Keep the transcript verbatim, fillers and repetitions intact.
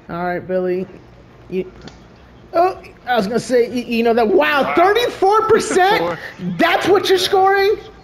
All right, Billy. You. Oh, I was gonna say, you, you know that. Wow, thirty-four percent. That's what you're scoring.